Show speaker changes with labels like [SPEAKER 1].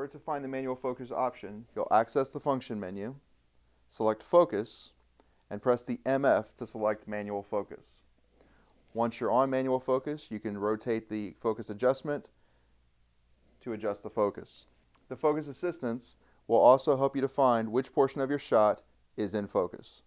[SPEAKER 1] order to find the manual focus option, you'll access the function menu, select focus, and press the MF to select manual focus. Once you're on manual focus, you can rotate the focus adjustment to adjust the focus. The focus assistance will also help you to find which portion of your shot is in focus.